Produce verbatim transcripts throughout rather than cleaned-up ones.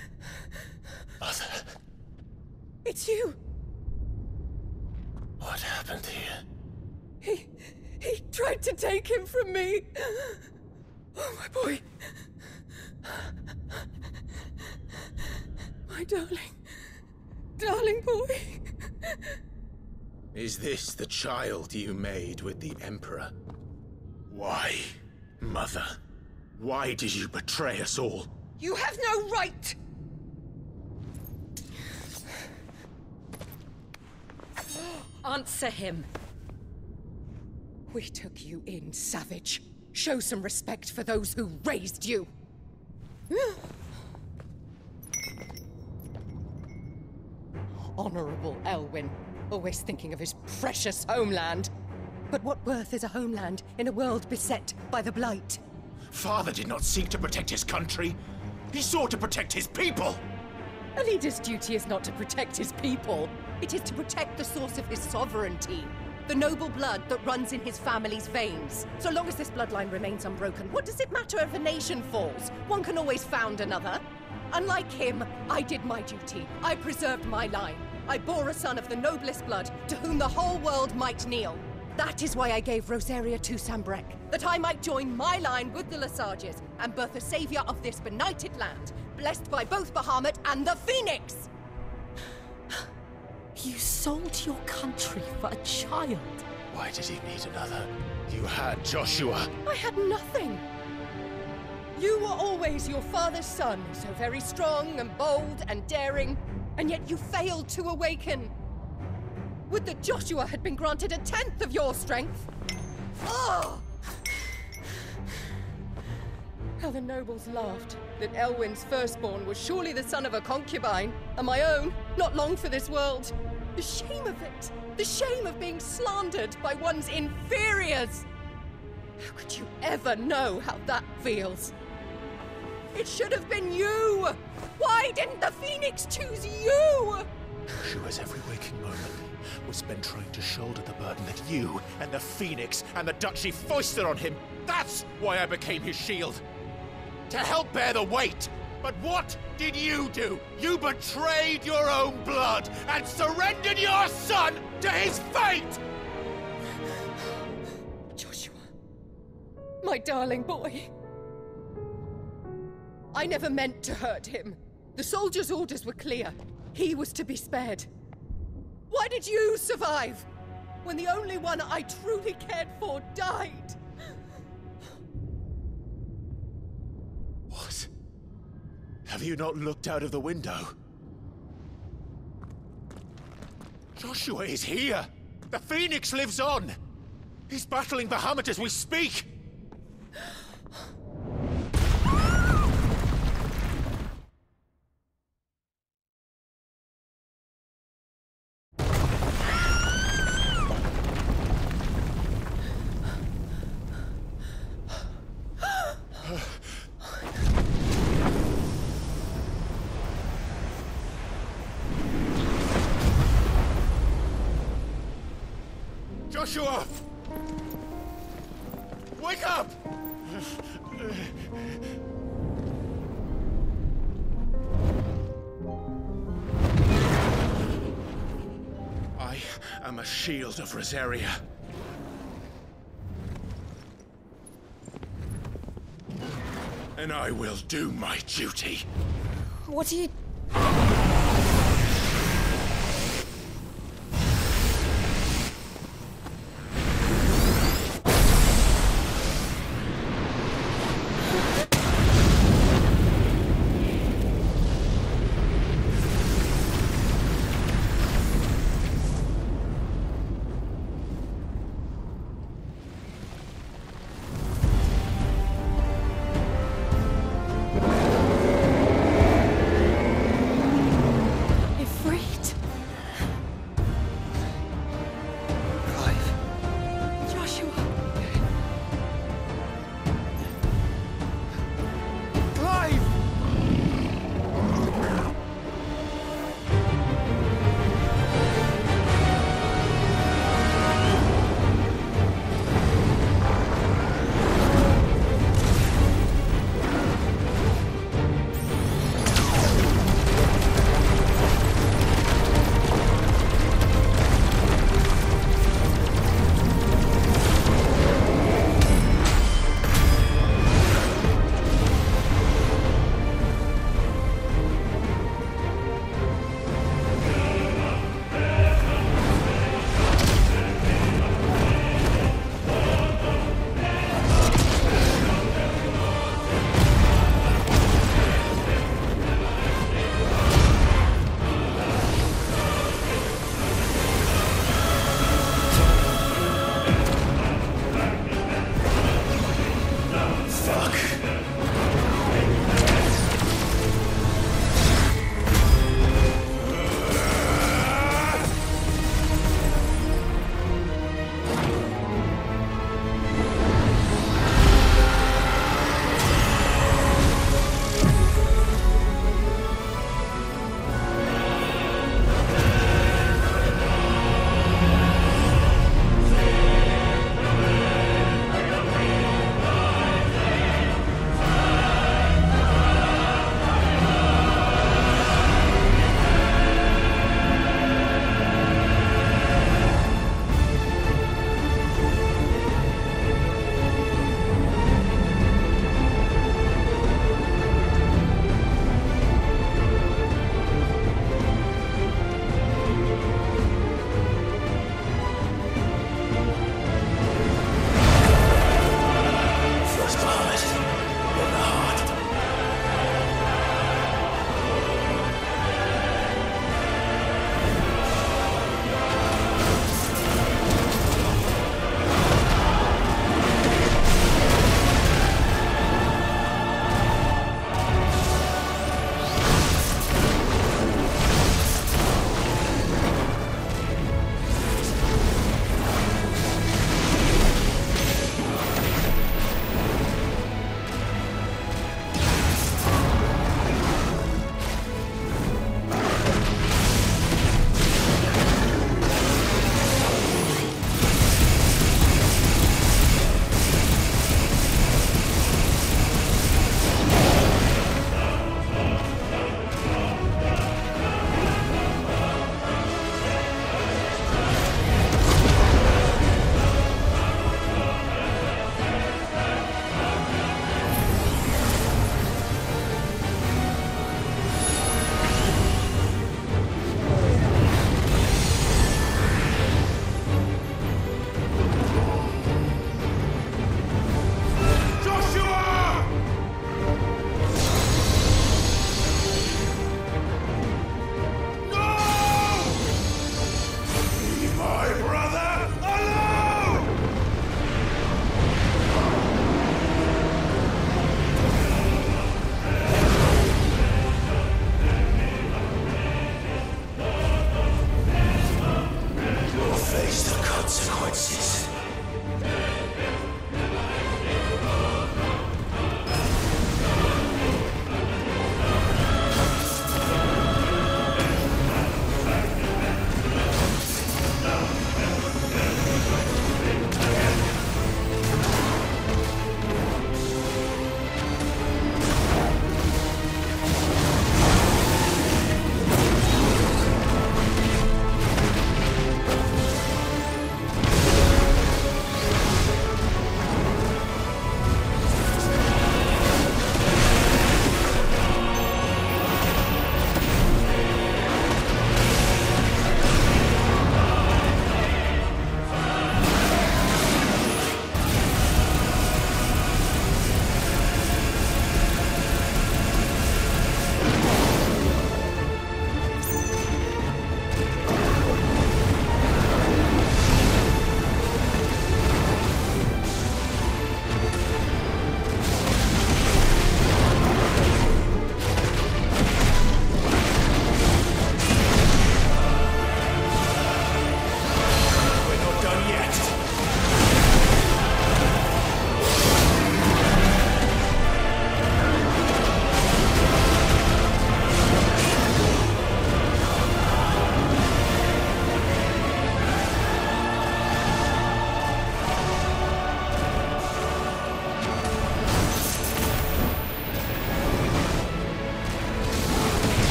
Mother. It's you! What happened here? He... he tried to take him from me! Oh, my boy. My darling... darling boy. Is this the child you made with the Emperor? Why, Mother? Why did you betray us all? You have no right! Answer him. We took you in, savage. Show some respect for those who raised you. Honorable Elwyn, always thinking of his precious homeland. But what worth is a homeland in a world beset by the Blight? Father did not seek to protect his country. He sought to protect his people. A leader's duty is not to protect his people. It is to protect the source of his sovereignty. The noble blood that runs in his family's veins. So long as this bloodline remains unbroken, what does it matter if a nation falls? One can always found another. Unlike him, I did my duty. I preserved my line. I bore a son of the noblest blood, to whom the whole world might kneel. That is why I gave Rosaria to Sambrek, that I might join my line with the Lesages and birth a savior of this benighted land, blessed by both Bahamut and the Phoenix! You sold your country for a child. Why did he need another? You had Joshua. I had nothing. You were always your father's son, so very strong and bold and daring, and yet you failed to awaken. Would that Joshua had been granted a tenth of your strength? Oh! How the nobles laughed that Elwyn's firstborn was surely the son of a concubine, and my own, not long for this world. The shame of it! The shame of being slandered by one's inferiors! How could you ever know how that feels? It should have been you! Why didn't the Phoenix choose you? Joshua's every waking moment was spent trying to shoulder the burden that you and the Phoenix and the Duchy foisted on him. That's why I became his shield. To help bear the weight. But what did you do? You betrayed your own blood and surrendered your son to his fate! Joshua, my darling boy. I never meant to hurt him. The soldiers' orders were clear. He was to be spared. Why did you survive when the only one I truly cared for died? What? Have you not looked out of the window? Joshua is here! The Phoenix lives on! He's battling Bahamut as we speak! Joshua! Wake up! I am a shield of Rosaria. And I will do my duty. What are you...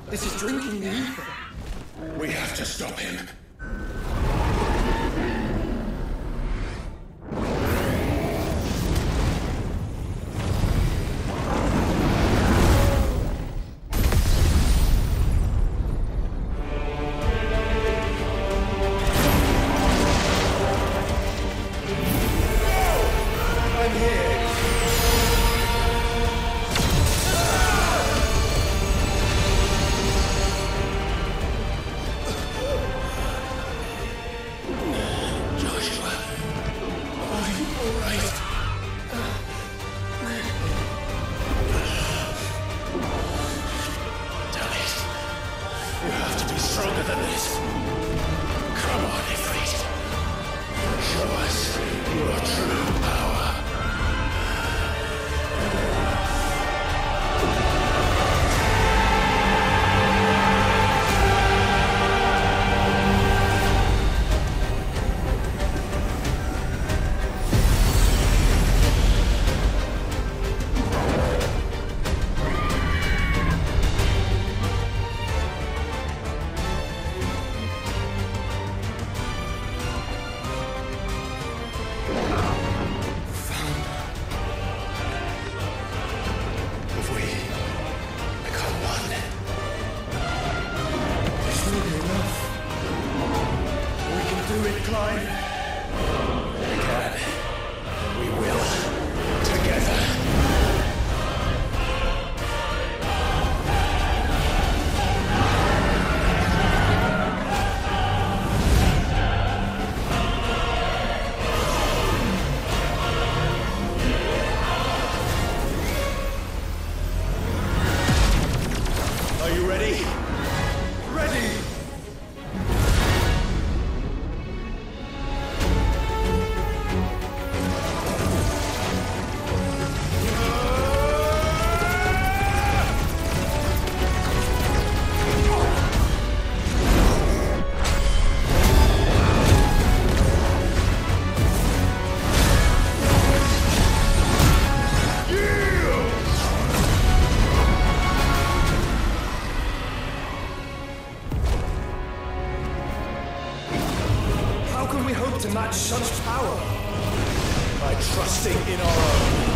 This is drinking the ether. We have to stop him. To match such power by trusting in our own.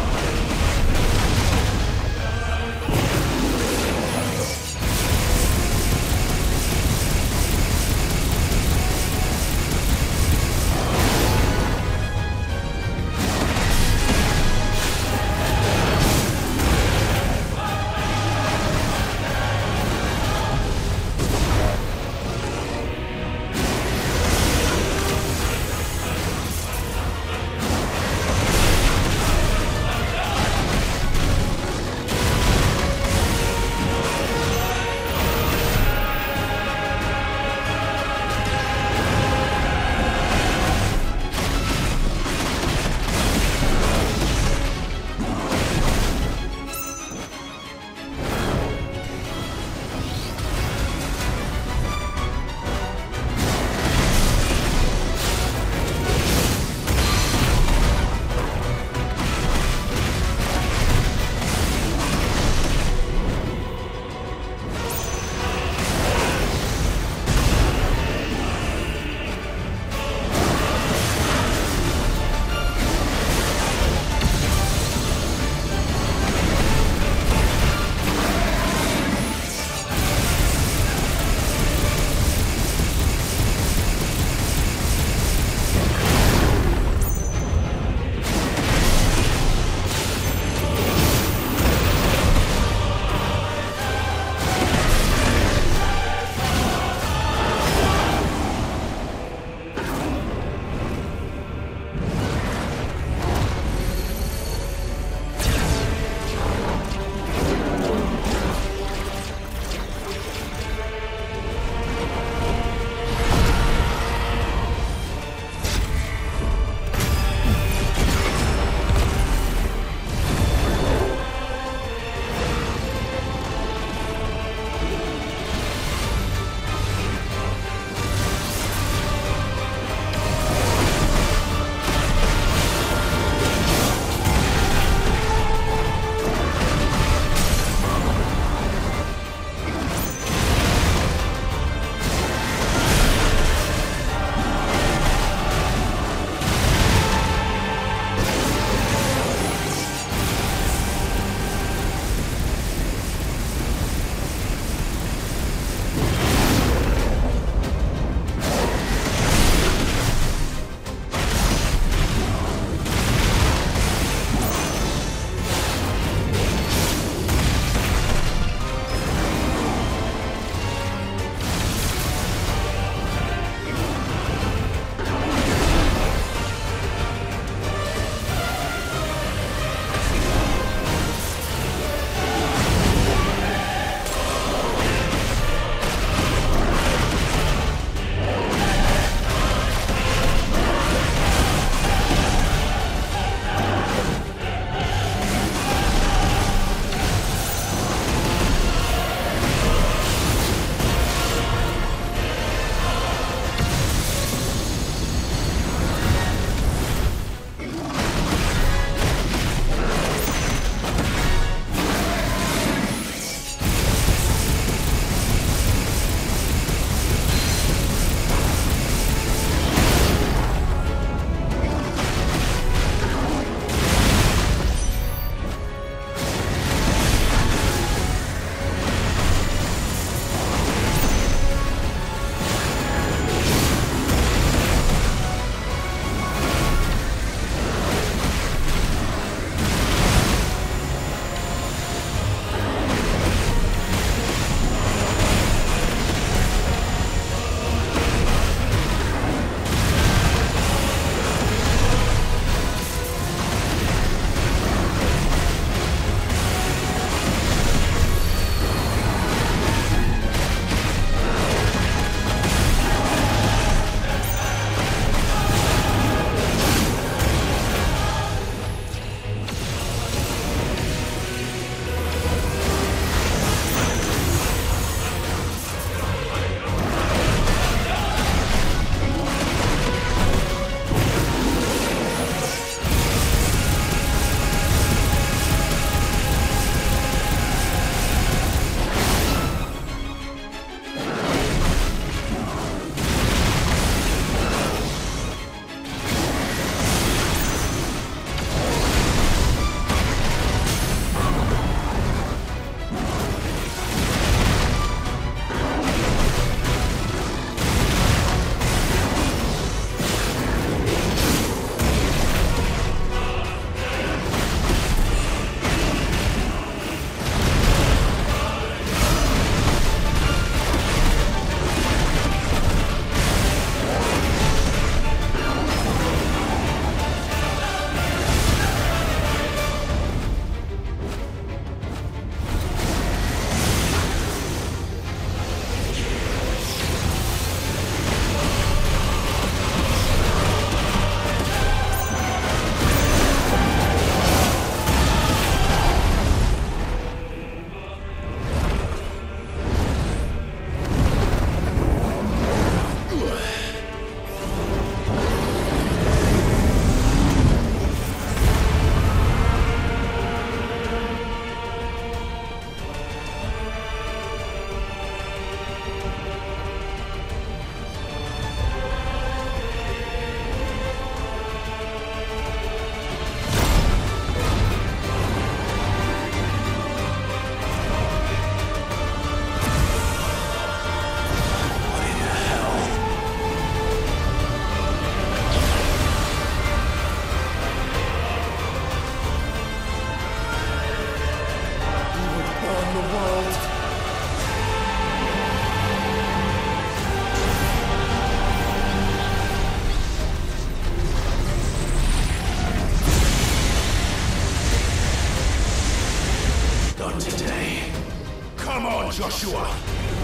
Come on, Joshua!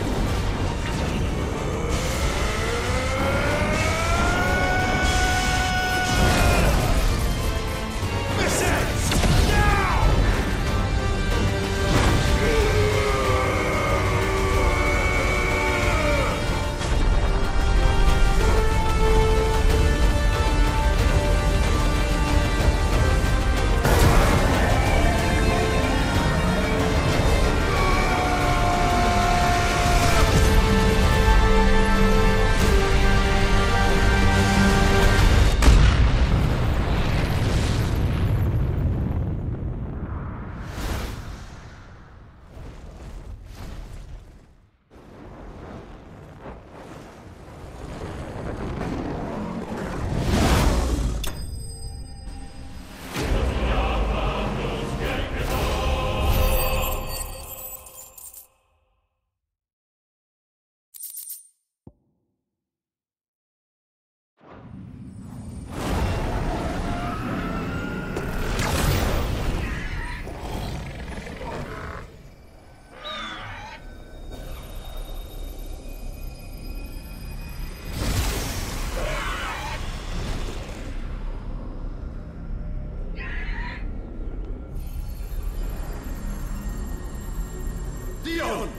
Dion!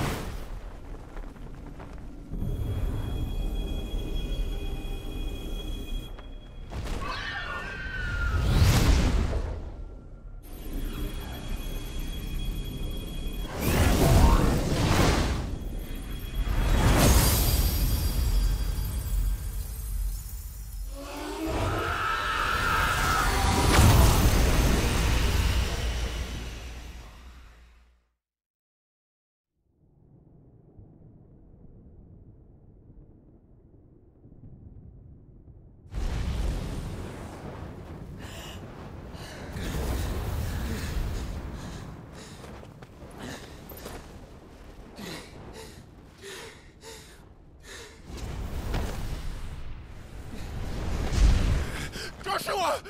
Joshua!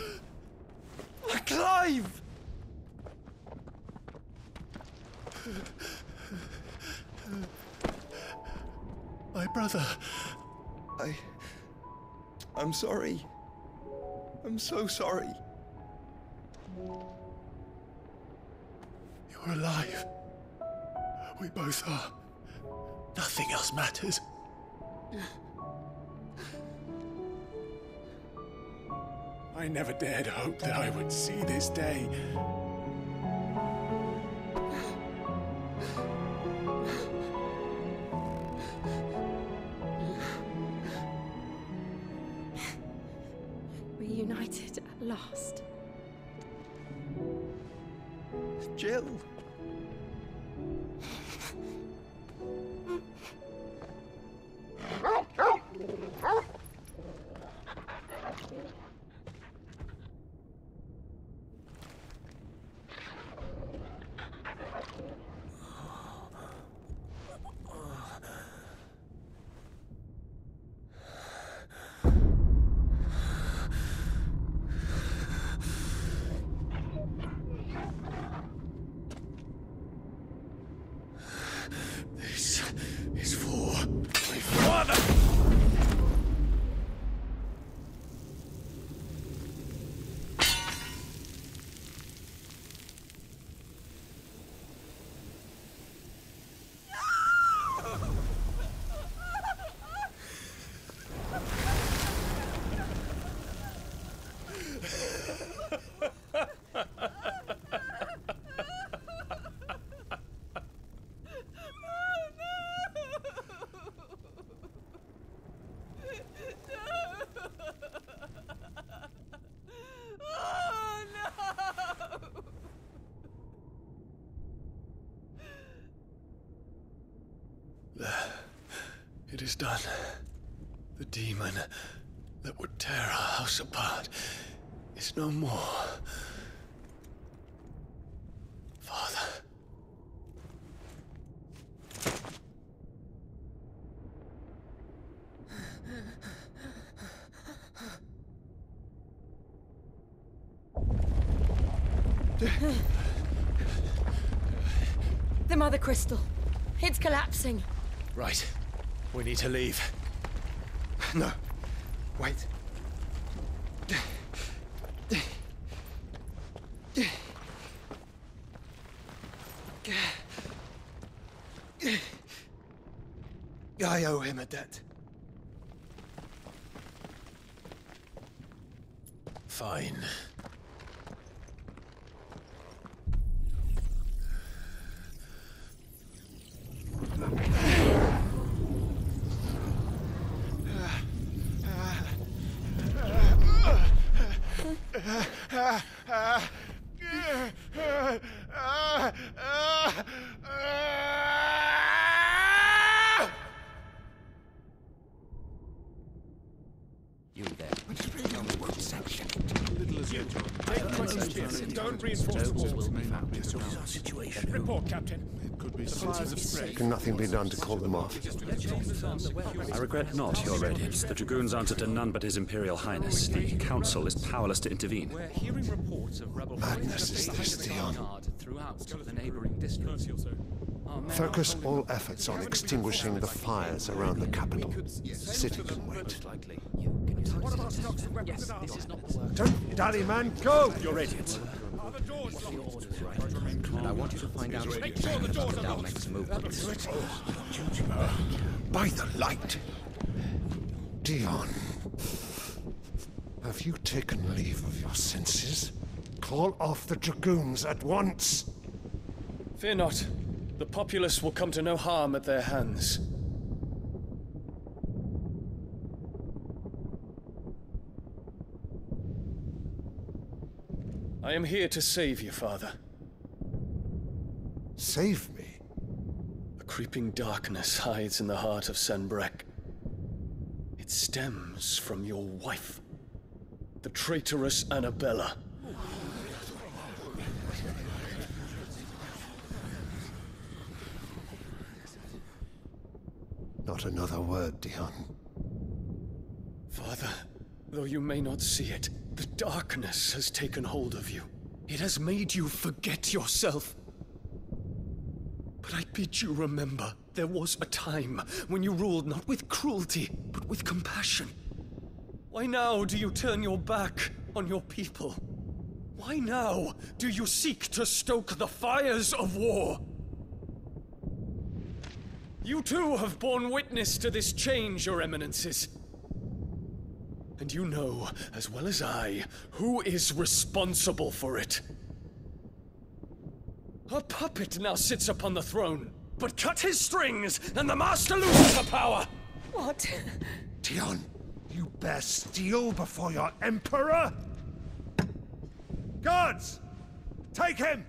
Clive! My brother. I... I'm sorry. I'm so sorry. You're alive. We both are. Nothing else matters. I never dared hope that I would see this day. Reunited at last. Jill. This is for my father! It is done. The demon that would tear our house apart is no more. Father. The Mother Crystal. It's collapsing. Right. We need to leave. No. Wait. I owe him a debt. Fine. You there. Don't reinforce the walls. Our situation. Report, Captain. Can nothing be done to call them off? I regret not, Your Radiance. The Dragoons answer to none but His Imperial Highness. The Council is powerless to intervene. We're hearing reports of rebel Madness is this, Dion. throughout the neighboring districts. Our men Focus are all efforts on extinguishing the fires around the capital. The city can wait. likely. Yes, this is not the work. Don't dally, man, go! Your Radiance. And I want you to find out everything about the Dalmek's movements. By the light! Dion, have you taken leave of your senses? Call off the Dragoons at once! Fear not. The populace will come to no harm at their hands. I am here to save you, Father. Save me? A creeping darkness hides in the heart of Sanbreque. It stems from your wife, the traitorous Annabella. Not another word, Dion. Father, though you may not see it, the darkness has taken hold of you. It has made you forget yourself. But I bid you remember, there was a time when you ruled not with cruelty, but with compassion. Why now do you turn your back on your people? Why now do you seek to stoke the fires of war? You too have borne witness to this change, Your Eminences. And you know, as well as I, who is responsible for it. A puppet now sits upon the throne, but cut his strings, and the master loses the power! What? Dion, you bear steel before your Emperor? Guards! Take him!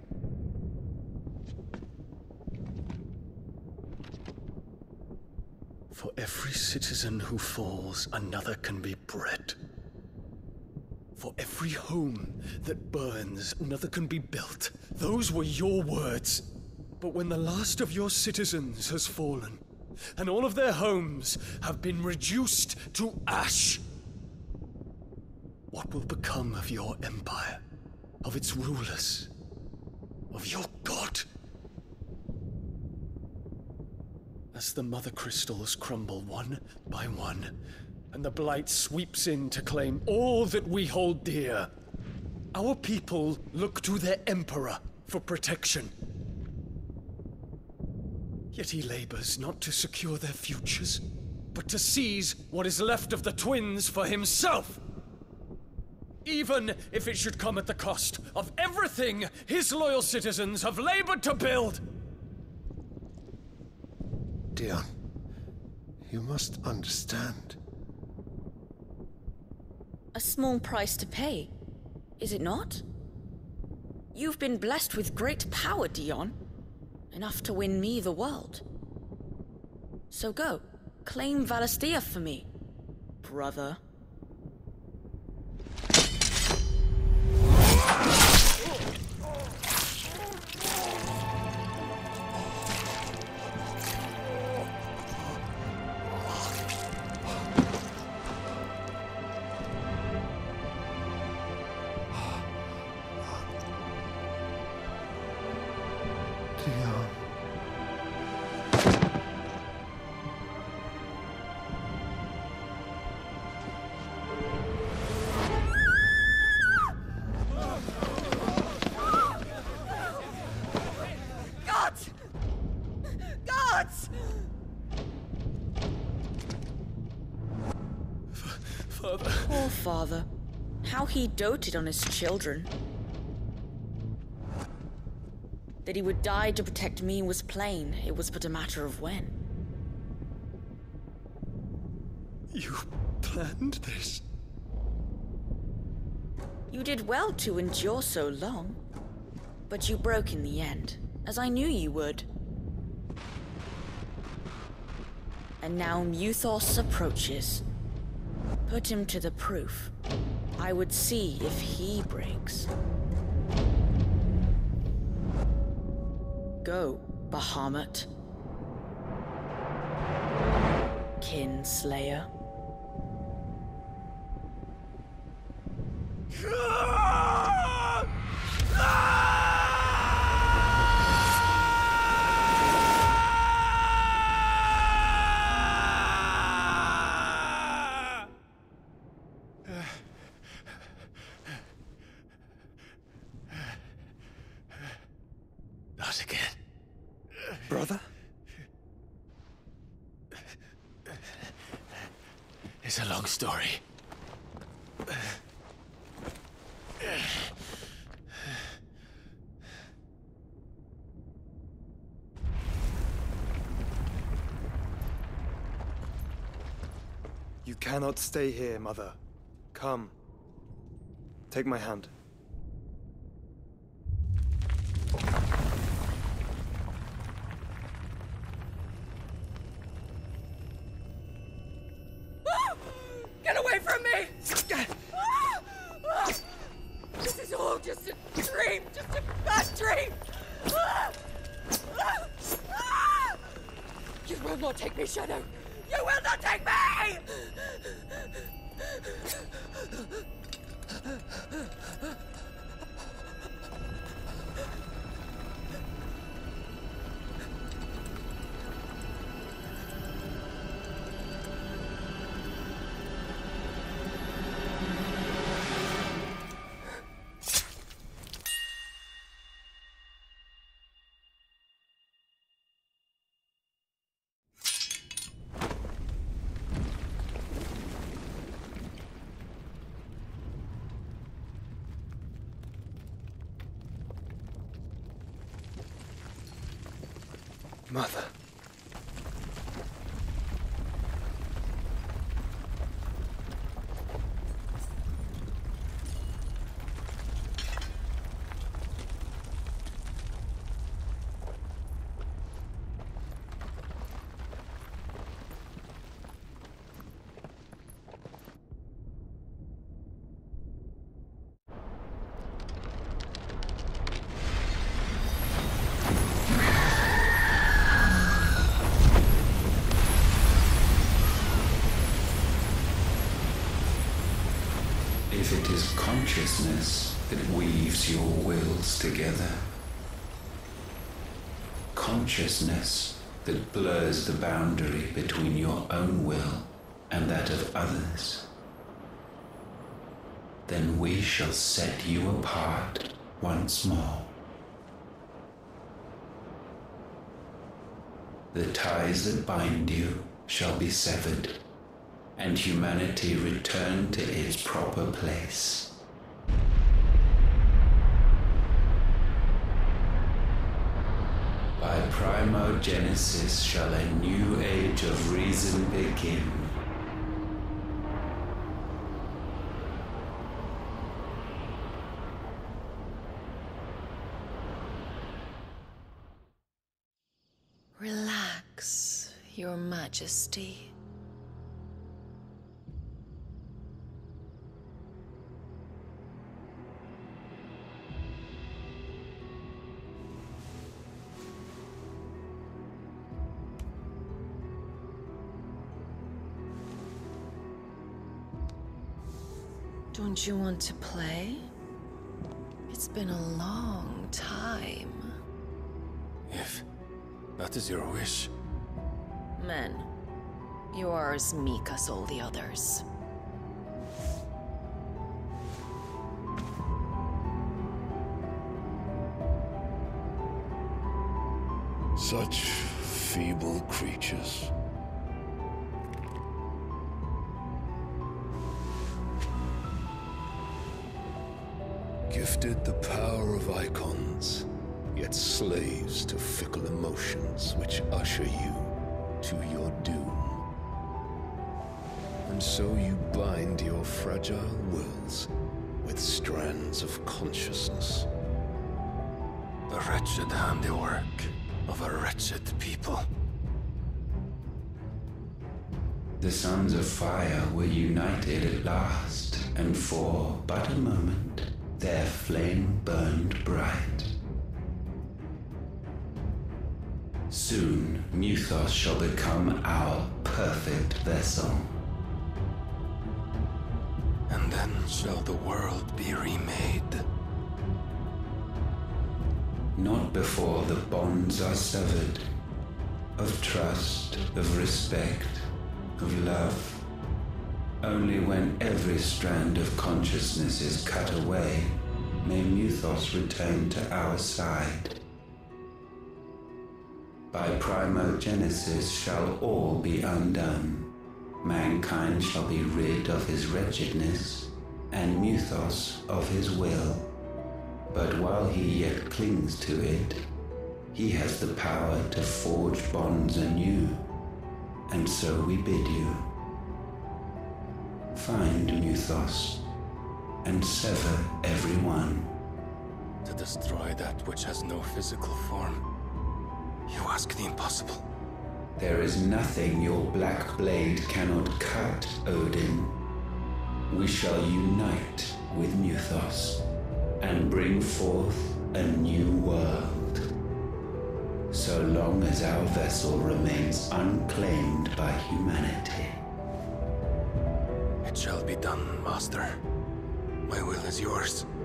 For every citizen who falls, another can be bred. For every home that burns, another can be built. Those were your words. But when the last of your citizens has fallen, and all of their homes have been reduced to ash, what will become of your empire, of its rulers, of your god? As the Mother Crystals crumble one by one, and the Blight sweeps in to claim all that we hold dear, our people look to their Emperor for protection. Yet he labors not to secure their futures, but to seize what is left of the twins for himself! Even if it should come at the cost of everything his loyal citizens have labored to build! Dion, you must understand. A small price to pay, is it not? You've been blessed with great power, Dion. Enough to win me the world. So go, claim Valisthea for me, brother. Dion. gods! Father. Poor father. How he doted on his children. That he would die to protect me was plain. It was but a matter of when. You planned this? You did well to endure so long. But you broke in the end, as I knew you would. And now Muthos approaches. Put him to the proof. I would see if he breaks. Go, Bahamut. Kinslayer. Not again. Brother? It's a long story. You cannot stay here, Mother. Come. Take my hand. Get away from me! This is all just a dream, just a bad dream! You will not take me, Shadow! You will not take me! Mother. If it is consciousness that weaves your wills together, consciousness that blurs the boundary between your own will and that of others, then we shall set you apart once more. The ties that bind you shall be severed, and humanity return to its proper place. By primogenesis shall a new age of reason begin. Relax, Your Majesty. Don't you want to play? It's been a long time. If that is your wish. Men, you are as meek as all the others. Such feeble creatures. Gifted the power of icons, yet slaves to fickle emotions which usher you to your doom. And so you bind your fragile wills with strands of consciousness. The wretched handiwork of a wretched people. The Sons of Fire were united at last, and for but a moment, their flame burned bright. Soon, Mythos shall become our perfect vessel. And then shall the world be remade. Not before the bonds are severed, of trust, of respect, of love. Only when every strand of consciousness is cut away, may Mythos return to our side. By primogenesis shall all be undone. Mankind shall be rid of his wretchedness, and Mythos of his will. But while he yet clings to it, he has the power to forge bonds anew, and so we bid you. Find Mythos, and sever every one. To destroy that which has no physical form, you ask the impossible. There is nothing your black blade cannot cut, Odin. We shall unite with Mythos, and bring forth a new world. So long as our vessel remains unclaimed by humanity. It shall be done, Master. My will is yours.